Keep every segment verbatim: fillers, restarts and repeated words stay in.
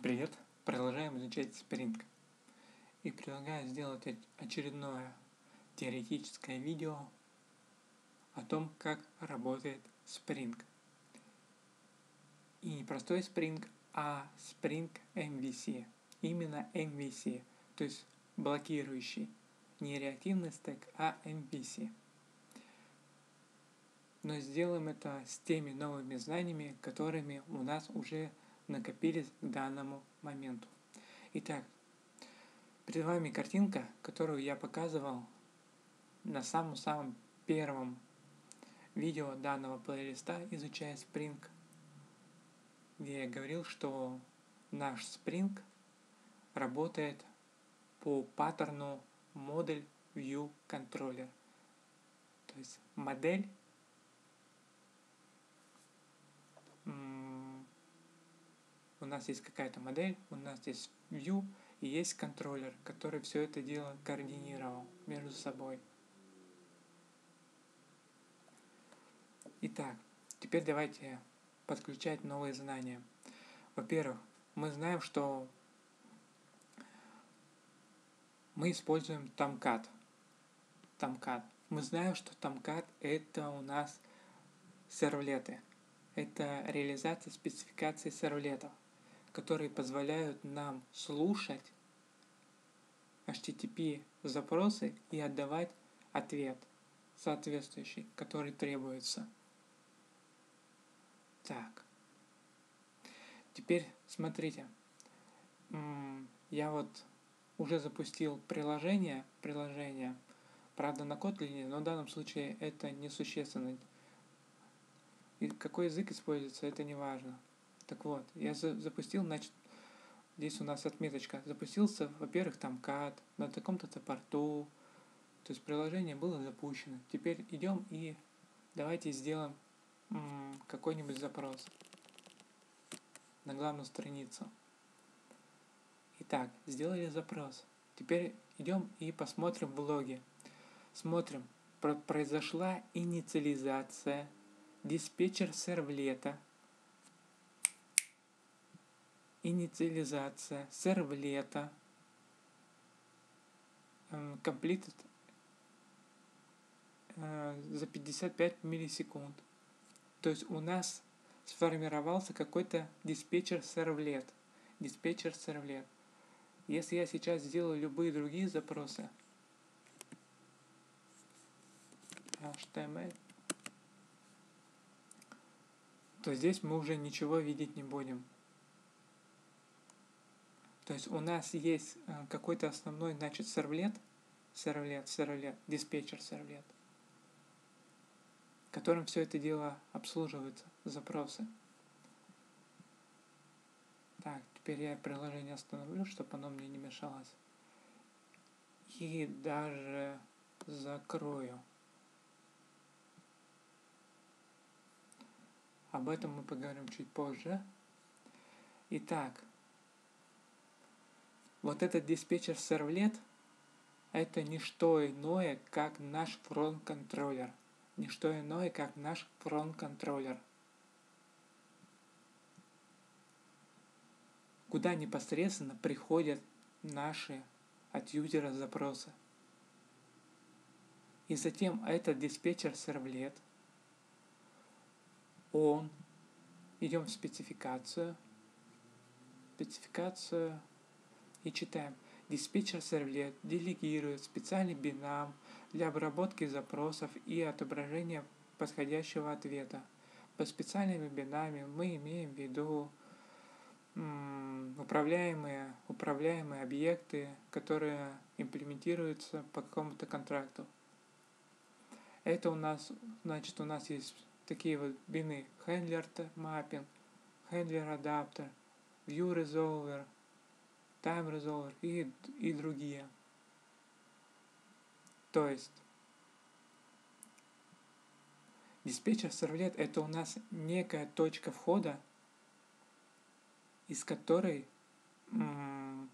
Привет! Продолжаем изучать Spring. И предлагаю сделать очередное теоретическое видео о том, как работает Spring. И не простой Spring, а Spring эм ви си. Именно эм ви си, то есть блокирующий. Не реактивный стек, а эм ви си. Но сделаем это с теми новыми знаниями, которыми у нас уже накопились к данному моменту. Итак, перед вами картинка, которую я показывал на самом-самом первом видео данного плейлиста «Изучая Spring», где я говорил, что наш Spring работает по паттерну Model View Controller. То есть модель у нас есть какая-то модель, у нас есть View и есть контроллер, который все это дело координировал между собой. Итак, теперь давайте подключать новые знания. Во-первых, мы знаем, что мы используем Tomcat. Tomcat. Мы знаем, что Tomcat это у нас сервлеты. Это реализация спецификаций сервлетов, которые позволяют нам слушать эйч ти ти пи запросы и отдавать ответ соответствующий, который требуется. Так. Теперь смотрите. Я вот уже запустил приложение, приложение, правда на Kotlin, но в данном случае это несущественно. И какой язык используется, это не важно. Так вот, я за запустил, значит, здесь у нас отметочка. Запустился, во-первых, Tomcat, на таком-то порту. То есть приложение было запущено. Теперь идем и давайте сделаем какой-нибудь запрос на главную страницу. Итак, сделали запрос. Теперь идем и посмотрим в логе. Смотрим, произошла инициализация диспетчер сервлета. Инициализация сервлета. Completed за пятьдесят пять миллисекунд. То есть у нас сформировался какой-то диспетчер сервлет. Диспетчер сервлет. Если я сейчас сделаю любые другие запросы, эйч ти эм эль, то здесь мы уже ничего видеть не будем. То есть у нас есть какой-то основной, значит, сервлет, сервлет, сервлет, диспетчер сервлет, которым все это дело обслуживается, запросы. Так, теперь я приложение остановлю, чтобы оно мне не мешалось. И даже закрою. Об этом мы поговорим чуть позже. Итак, вот этот диспетчер сервлет это не что иное, как наш фронт-контроллер. Не что иное, как наш фронт-контроллер. Куда непосредственно приходят наши от юзера запросы. И затем этот диспетчер сервлет, он, идем в спецификацию, спецификацию и читаем. Диспетчер сервлет делегирует специальный бинам для обработки запросов и отображения подходящего ответа. По специальными бинами мы имеем в виду м, управляемые, управляемые объекты, которые имплементируются по какому-то контракту. Это у нас, значит, у нас есть такие вот бины: handler mapping, handler adapter, view resolver, time resolver и, и другие. То есть диспетчер сервлет это у нас некая точка входа, из которой м-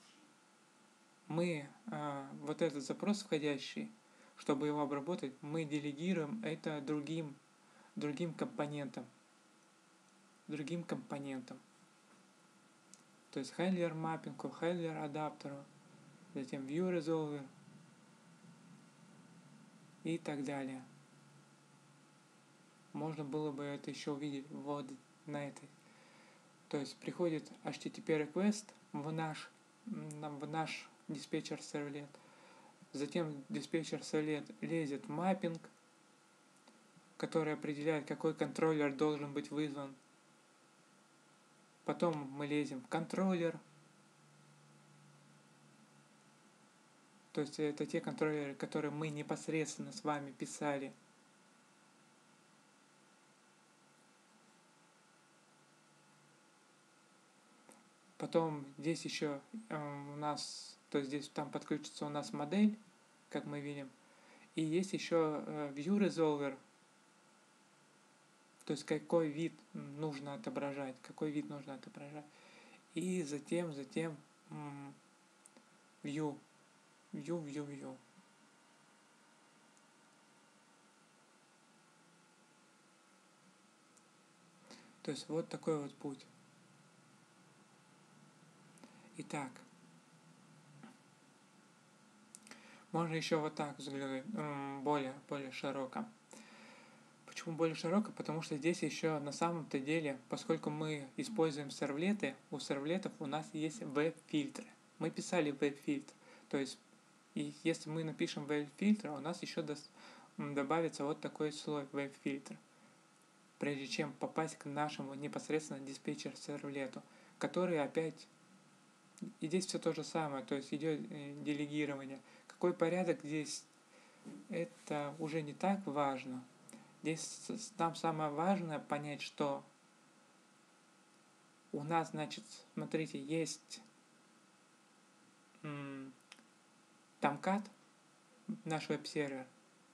мы а, вот этот запрос входящий, чтобы его обработать, мы делегируем это другим, другим компонентам. Другим компонентам. То то есть handler маппингу, handler адаптеру, затем view resolver и так далее. Можно было бы это еще увидеть вот на этой. То есть приходит эйч ти ти пи request в наш, в наш диспетчер сервлет. Затем диспетчер сервлет лезет в маппинг, который определяет, какой контроллер должен быть вызван. Потом мы лезем в контроллер. То есть это те контроллеры, которые мы непосредственно с вами писали. Потом здесь еще э, у нас, то есть здесь там подключится у нас модель, как мы видим. И есть еще э, view resolver, то есть какой вид нужно отображать, какой вид нужно отображать. И затем, затем м, view, view, view, view. То есть вот такой вот путь. Итак, можно еще вот так взглянуть, более, более широко. Почему более широко? Потому что здесь еще на самом-то деле, поскольку мы используем сервлеты, у сервлетов у нас есть веб-фильтры. Мы писали веб-фильтр. То есть, и если мы напишем веб-фильтр, у нас еще добавится вот такой слой веб-фильтр, прежде чем попасть к нашему непосредственно диспетчер-сервлету, который опять... И здесь все то же самое, то есть идет делегирование. Какой порядок здесь, это уже не так важно. Здесь нам самое важное понять, что у нас, значит, смотрите, есть м, Tomcat, наш веб-сервер,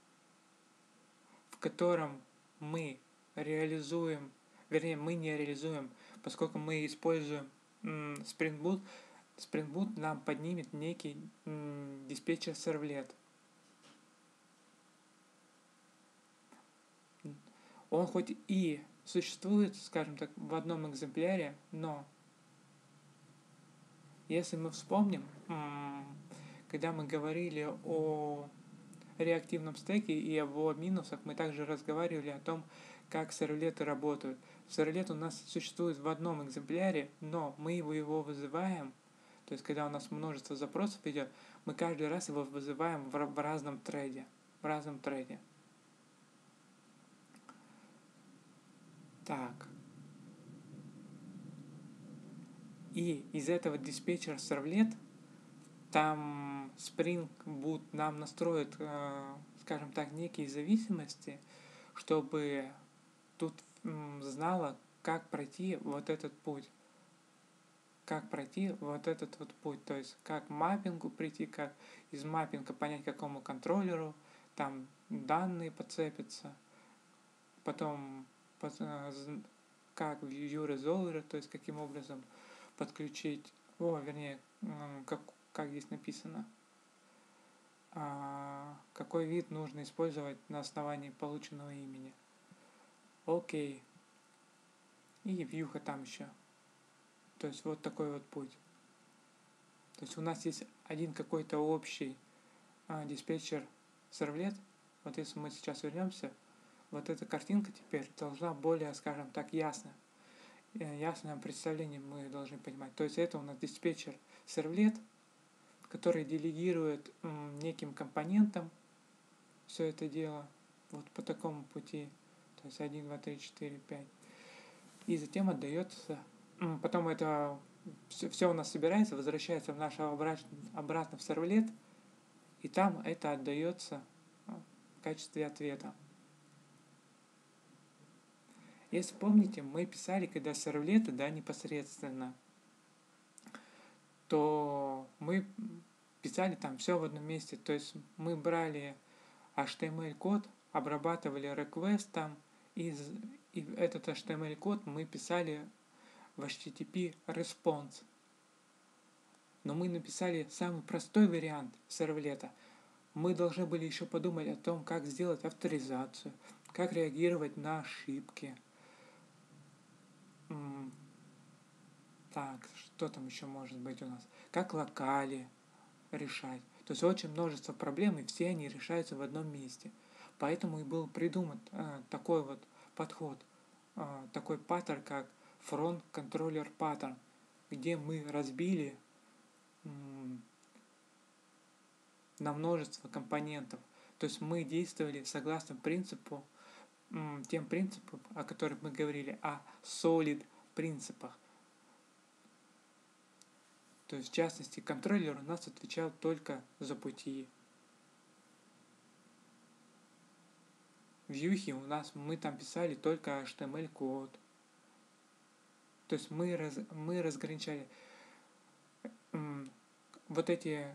в котором мы реализуем, вернее, мы не реализуем, поскольку мы используем м, Spring Boot, Spring Boot нам поднимет некий м, диспетчер-сервлет. Он хоть и существует, скажем так, в одном экземпляре, но если мы вспомним, когда мы говорили о реактивном стеке и о его минусах, мы также разговаривали о том, как сервлеты работают. Сервлет у нас существует в одном экземпляре, но мы его, его вызываем, то есть когда у нас множество запросов идет, мы каждый раз его вызываем в, в разном трейде, в разном трейде. Так. И из этого диспетчера сервлет там Spring Boot нам настроит, э, скажем так, некие зависимости, чтобы тут м, знала, как пройти вот этот путь. Как пройти вот этот вот путь. То есть, как к маппингу прийти, как из маппинга понять, какому контроллеру, там данные подцепятся. Потом, как view resolver, то есть, каким образом подключить, о, вернее, как, как здесь написано, а, какой вид нужно использовать на основании полученного имени. Окей. И вьюха там еще. То есть вот такой вот путь. То есть у нас есть один какой-то общий а, диспетчер сервлет. Вот если мы сейчас вернемся, вот эта картинка теперь должна более, скажем так, ясно. Ясное представление мы должны понимать. То есть это у нас диспетчер сервлет, который делегирует м, неким компонентам все это дело вот по такому пути. То есть один, два, три, четыре, пять. И затем отдается, м, потом это все, все у нас собирается, возвращается в наш обратно, обратно в сервлет, и там это отдается в качестве ответа. Если помните, мы писали, когда сервлеты, да, непосредственно, то мы писали там все в одном месте. То есть мы брали эйч ти эм эль-код, обрабатывали request там, и, и этот эйч ти эм эль-код мы писали в эйч ти ти пи response. Но мы написали самый простой вариант сервлета. Мы должны были еще подумать о том, как сделать авторизацию, как реагировать на ошибки. Так, что там еще может быть у нас? Как локали решать. То есть очень множество проблем, и все они решаются в одном месте. Поэтому и был придуман э, такой вот подход, э, такой паттерн, как Front Controller Pattern, где мы разбили м, на множество компонентов. То есть мы действовали согласно принципу, м, тем принципам, о которых мы говорили, о solid принципах. То есть, в частности, контроллер у нас отвечал только за пути. Вьюхи у нас, мы там писали только эйч ти эм эль-код. То есть мы, раз, мы разграничали м, вот эти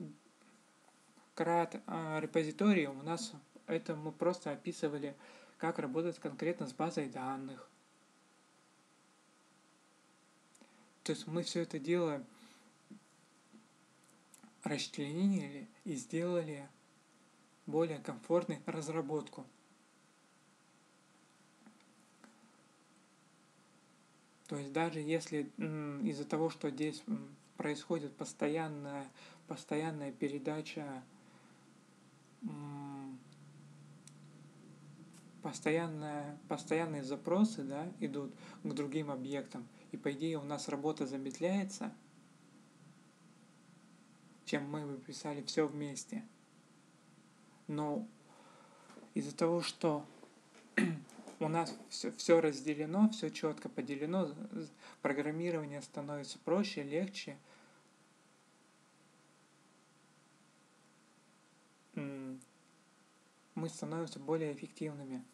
крат а, репозитории у нас, это мы просто описывали, как работать конкретно с базой данных. То есть мы все это дело расчленили и сделали более комфортной разработку. То есть даже если м, из-за того, что здесь м, происходит постоянная, постоянная передача, м, постоянная, постоянные запросы, да, идут к другим объектам, и по идее у нас работа замедляется, чем мы бы писали все вместе. Но из-за того, что у нас все, все разделено, все четко поделено, программирование становится проще, легче. Мы становимся более эффективными.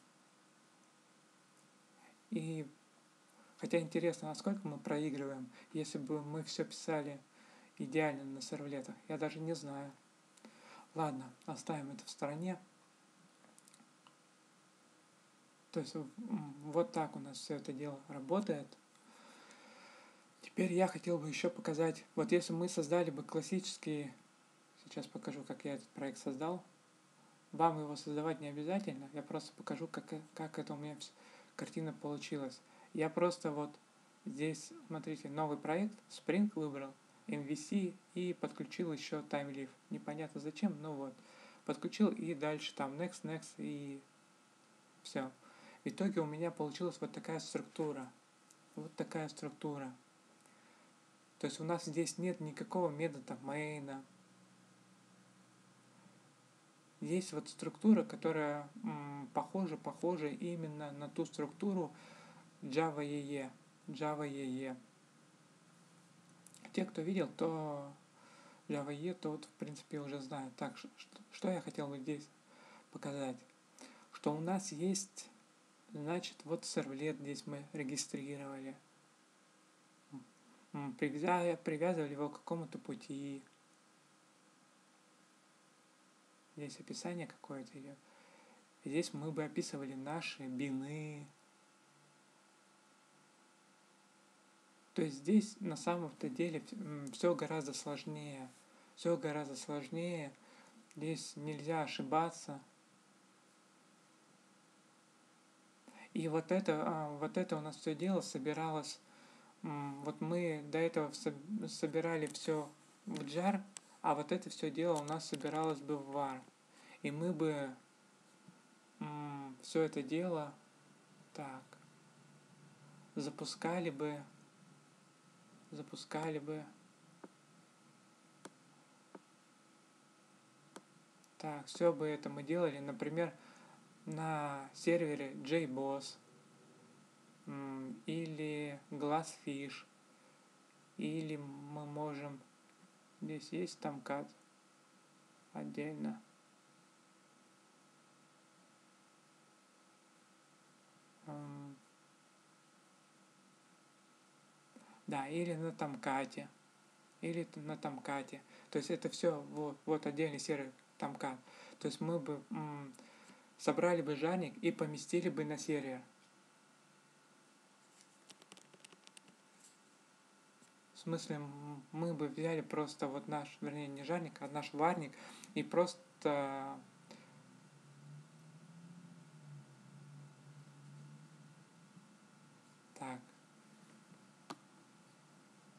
И хотя интересно, насколько мы проигрываем, если бы мы все писали идеально на сервлетах, я даже не знаю. Ладно, оставим это в стороне. То есть вот так у нас все это дело работает. Теперь я хотел бы еще показать, вот если мы создали бы классические, сейчас покажу, как я этот проект создал. Вам его создавать не обязательно, я просто покажу, как, как это у меня картина получилась. Я просто вот здесь, смотрите, новый проект, Spring выбрал, эм ви си и подключил еще TimeLeaf. Непонятно зачем, но вот. Подключил и дальше там next, next и все. В итоге у меня получилась вот такая структура. Вот такая структура. То есть у нас здесь нет никакого метода main. Есть вот структура, которая м, похожа, похожа именно на ту структуру Java и и и. Java и и и. Те, кто видел, то Java и и, то вот в принципе уже знают. Так, что, что я хотел бы здесь показать? Что у нас есть, значит, вот сервлет здесь мы регистрировали. Привязывали его к какому-то пути. Здесь описание какое-то идет. Здесь мы бы описывали наши бины. То есть здесь на самом-то деле все гораздо сложнее. Все гораздо сложнее. Здесь нельзя ошибаться. И вот это, вот это у нас все дело собиралось. Вот мы до этого собирали все в джар, а вот это все дело у нас собиралось бы в var. И мы бы все это дело так запускали бы, запускали бы. Так, все бы это мы делали, например, на сервере JBoss или Glassfish, или мы можем, здесь есть Tomcat отдельно. Да, или на Tomcat, или на Tomcat. То есть это все вот, вот отдельный сервер Tomcat. То есть мы бы м, собрали бы жарник и поместили бы на сервер. В смысле, мы бы взяли просто вот наш, вернее, не жарник, а наш варник и просто так.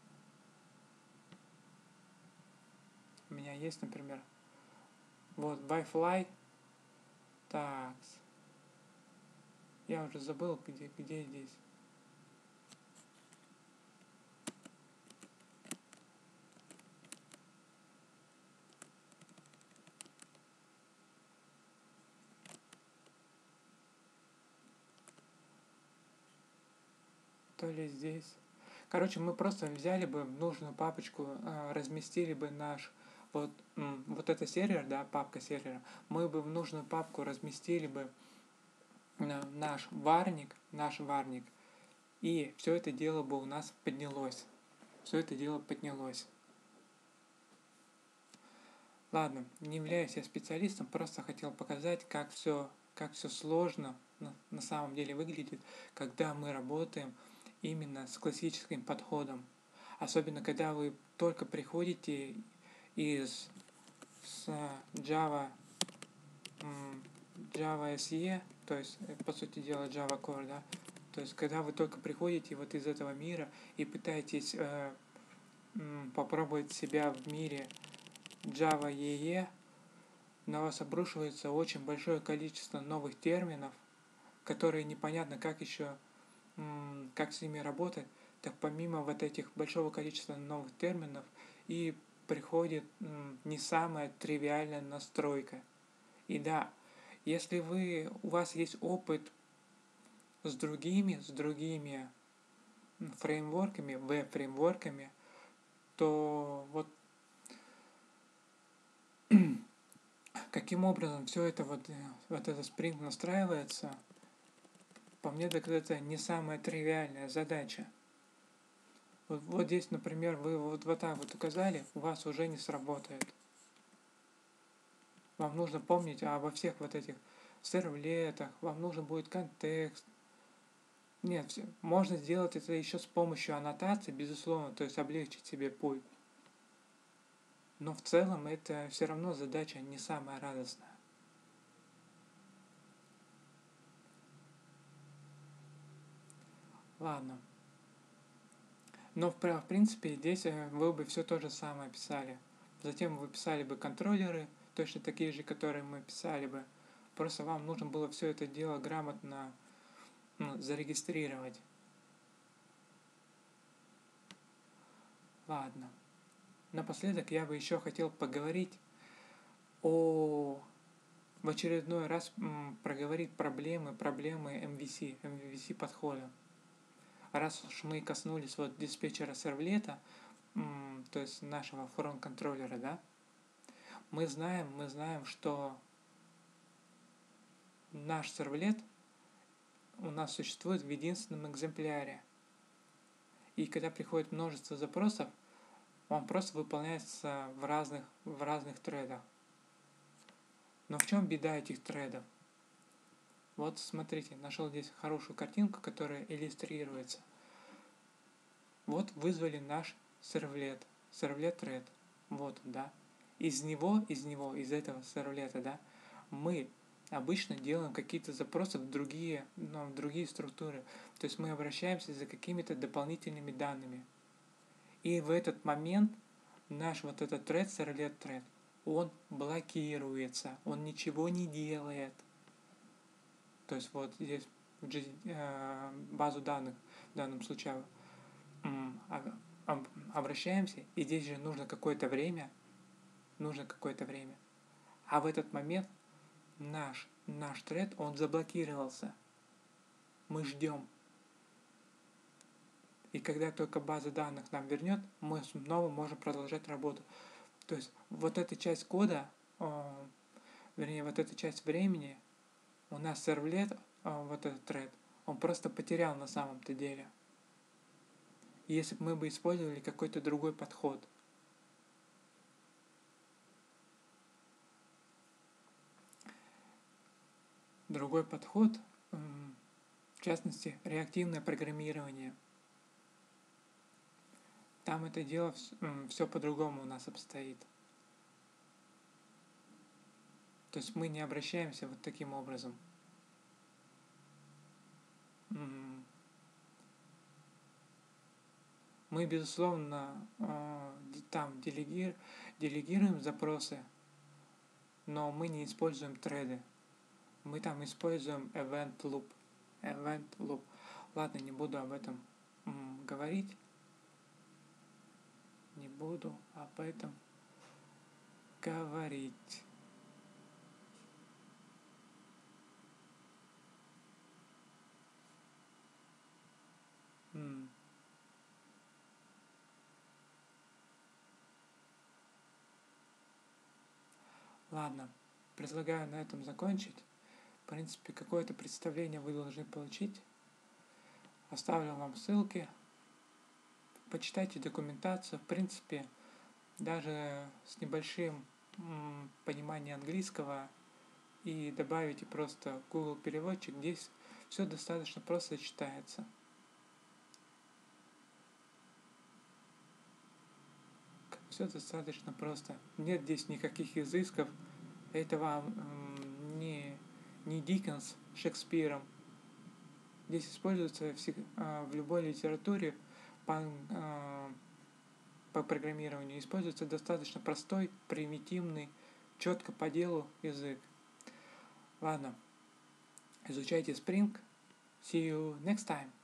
есть, например, вот Wi-Fi. Так, я уже забыл, где, где здесь. То ли здесь. Короче, мы просто взяли бы в нужную папочку, э, разместили бы наш вот, м, вот это сервер, да, папка сервера. Мы бы в нужную папку разместили бы э, наш варник, наш варник, и все это дело бы у нас поднялось. Все это дело поднялось. Ладно, не являюсь я специалистом, просто хотел показать, как все, как все сложно на, на самом деле выглядит, когда мы работаем именно с классическим подходом. Особенно, когда вы только приходите из с Java, Java эс и, то есть, по сути дела, Java Core, да, то есть, когда вы только приходите вот из этого мира и пытаетесь э, попробовать себя в мире Java и и, на вас обрушивается очень большое количество новых терминов, которые непонятно как еще, как с ними работать. Так помимо вот этих большого количества новых терминов и приходит не самая тривиальная настройка. И да, если вы, у вас есть опыт с другими, с другими фреймворками, веб-фреймворками, то вот каким образом все это вот, вот этот Spring настраивается, по мне так это не самая тривиальная задача. Вот, вот здесь, например, вы вот, вот так вот указали, у вас уже не сработает. Вам нужно помнить обо всех вот этих сервлетах, вам нужен будет контекст. Нет, все, можно сделать это еще с помощью аннотации, безусловно, то есть облегчить себе путь. Но в целом это все равно задача не самая радостная. Ладно. Но в, в принципе здесь вы бы все то же самое писали. Затем вы писали бы контроллеры, точно такие же, которые мы писали бы. Просто вам нужно было все это дело грамотно, ну, зарегистрировать. Ладно. Напоследок я бы еще хотел поговорить о... в очередной раз м, проговорить проблемы, проблемы эм ви си, эм ви си подхода. Раз уж мы коснулись вот диспетчера сервлета, м, то есть нашего фронт-контроллера, да, мы знаем, мы знаем, что наш сервлет у нас существует в единственном экземпляре. И когда приходит множество запросов, он просто выполняется в разных, в разных тредах. Но в чем беда этих тредов? Вот смотрите, нашел здесь хорошую картинку, которая иллюстрируется. Вот вызвали наш сервлет, сервлет тред. Вот, да. Из него, из него, из этого сервлета, да, мы обычно делаем какие-то запросы в другие, ну, в другие структуры. То есть мы обращаемся за какими-то дополнительными данными. И в этот момент наш вот этот thread, servlet thread, он блокируется, он ничего не делает. То есть вот здесь в э, базу данных в данном случае обращаемся, и здесь же нужно какое-то время, нужно какое-то время. А в этот момент наш, наш thread, он заблокировался. Мы ждем. И когда только база данных нам вернет, мы снова можем продолжать работу. То есть вот эта часть кода, э, вернее, вот эта часть времени, у нас сервлет, э, вот этот thread, он просто потерял на самом-то деле. Если бы мы бы использовали какой-то другой подход. Другой подход, э, в частности, реактивное программирование. Там это дело э, все по-другому у нас обстоит. То есть мы не обращаемся вот таким образом. Мы, безусловно, э, там делегир, делегируем запросы, но мы не используем треды. Мы там используем event loop. Event loop. Ладно, не буду об этом м, говорить. Не буду об этом говорить. М. Ладно, предлагаю на этом закончить. В принципе, какое-то представление вы должны получить. Оставлю вам ссылки. Почитайте документацию. В принципе, даже с небольшим м, пониманием английского и добавите просто Google переводчик, здесь все достаточно просто читается. Все достаточно просто. Нет здесь никаких изысков. Это вам м, не, не Диккенс Шекспиром. Здесь используется всег, а, в любой литературе по, а, по программированию используется достаточно простой, примитивный, четко по делу язык. Ладно, изучайте Spring. See you next time.